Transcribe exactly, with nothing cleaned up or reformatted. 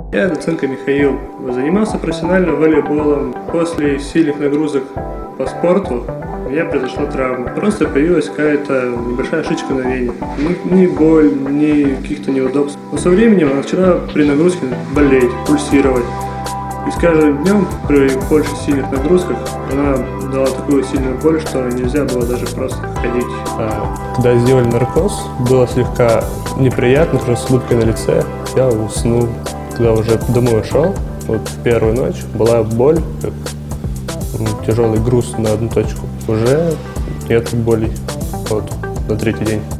Я Доценко Михаил. Занимался профессионально волейболом. После сильных нагрузок по спорту у меня произошла травма. Просто появилась какая-то небольшая шишка на вене. Ни, ни боль, ни каких-то неудобств. Но со временем она начала при нагрузке болеть, пульсировать. И с каждым днем при больше сильных нагрузках она дала такую сильную боль, что нельзя было даже просто ходить. А, когда сделали наркоз, было слегка неприятно, просто с улыбкой на лице. Я уснул. Когда уже домой ушел, вот в первую ночь была боль, как ну, тяжелый груз на одну точку. Уже нет боли вот, на третий день.